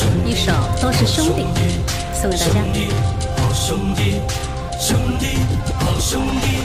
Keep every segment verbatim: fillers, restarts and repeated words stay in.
一首《都是兄弟》送给大家。 好兄弟，兄弟，好兄弟。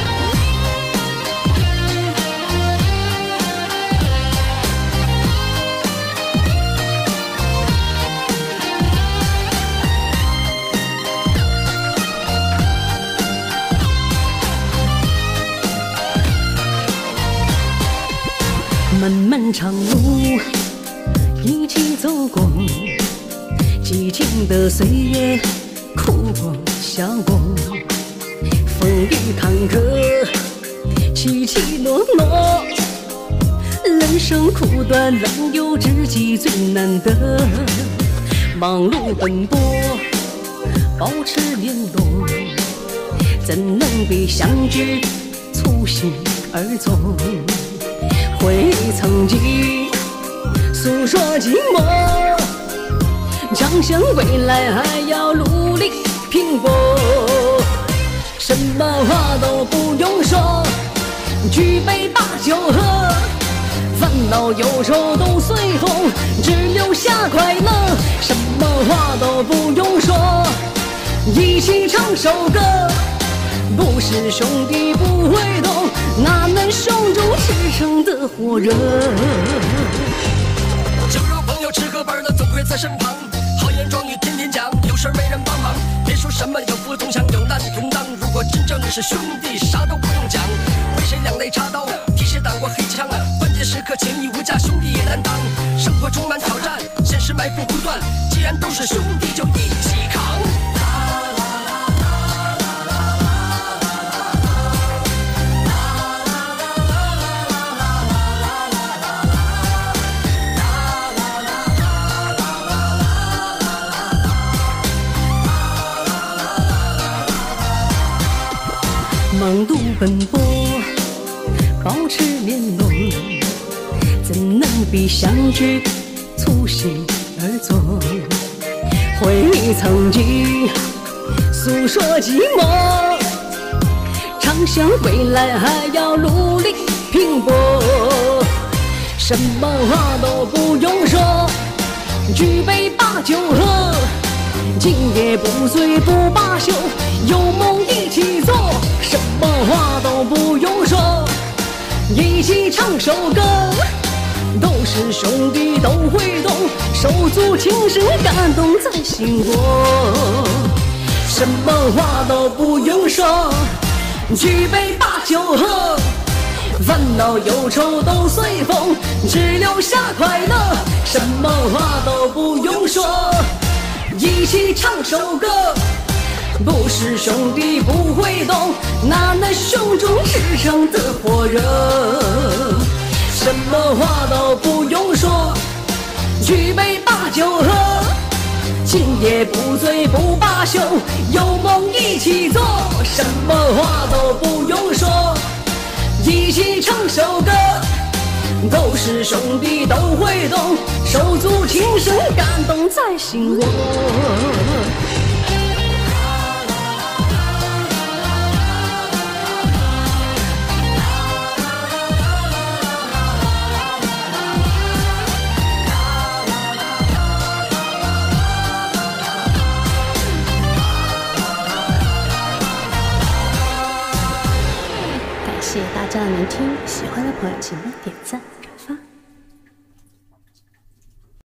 漫漫长路一起走过，激情的岁月哭过笑过，风雨坎坷起起落落，人生苦短，仍有知己最难得。忙碌奔波保持联络，怎能比相聚促膝而坐？回忆曾经，诉说寂寞，畅想未来还要努力拼搏。什么话都不用说，举杯把酒喝，烦恼忧愁都随风，只留下快乐。什么话都不用说，一起唱首歌。不是兄弟不会懂，哪能胸中赤诚的火热？ 酒肉朋友吃喝玩的总会在身旁，豪言壮语天天讲，有事没人帮忙。别说什么有福同享，有难同当。如果真正是兄弟，啥都不用讲。为谁两肋插刀，替谁挡过黑枪？关键时刻情义无价，兄弟也担当。生活充满挑战，现实埋伏不断。既然都是兄弟，就一起扛。 忙碌奔波，保持联络，怎能比相聚促膝而坐？回忆曾经，诉说寂寞，畅想未来还要努力拼搏。什么话都不用说，举杯把酒喝，今夜不醉不罢休，有梦一起做。什么话都不用说，一起唱首歌。都是兄弟都会懂，手足情深感动在心窝。什么话都不用说，举杯把酒喝，烦恼忧愁都随风，只留下快乐。什么话都不用说，一起唱首歌。不是兄弟不会懂，哪能胸中赤诚的火热？什么话都不用说，举杯把酒喝，今夜不醉不罢休，有梦一起做。什么话都不用说，一起唱首歌。都是兄弟都会懂，手足情深感动在心窝。谢谢大家的聆听，喜欢的朋友请点赞。